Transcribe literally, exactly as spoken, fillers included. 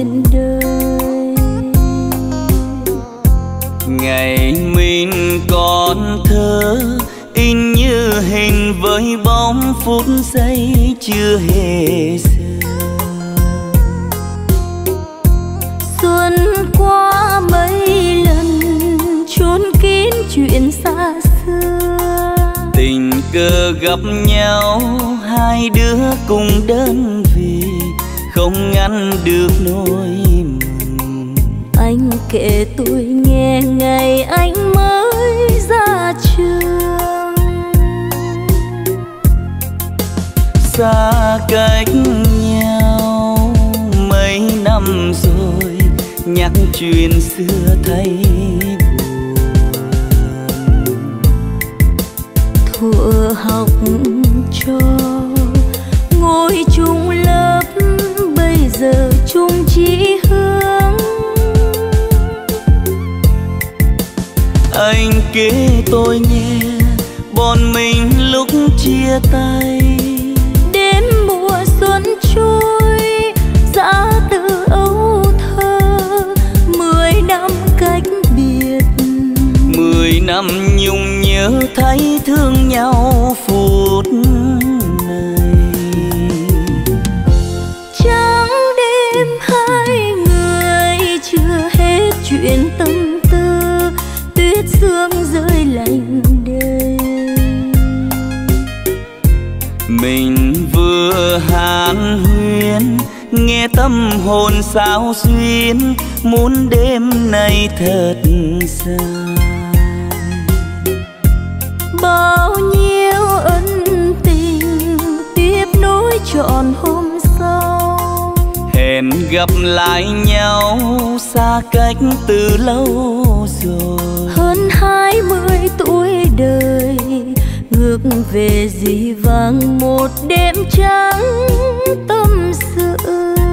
trên đời. Ngày mình còn thơ in như hình với bóng phút giây chưa hề giờ. Xuân qua mấy lần trốn kín chuyện xa xưa, tình cờ gặp nhau hai đứa cùng đơn vị, không ngăn được nỗi mừng. Anh kể tôi nghe ngày anh mới ra trường, xa cách nhau mấy năm rồi, nhắc chuyện xưa thấy buồn. Thuở học trò ngồi chung lớp, bây giờ chung chí hướng. Anh kể tôi nghe bọn mình lúc chia tay, đêm mùa xuân trôi giã từ âu thơ. Mười năm cách biệt, mười năm nhung nhớ thấy thương nhau phút này. Trắng đêm hai người chưa hết chuyện tâm tư, tuyết sương rơi lạnh đời. Mình vừa hàn huyên nghe tâm hồn sao xuyên, muốn đêm nay thật dài. Bao nhiêu ân tình tiếp nối trọn hôm sau, hẹn gặp lại nhau xa cách từ lâu rồi. hơn hai mươi tuổi đời ngược về dĩ vãng một đêm trắng tâm sự.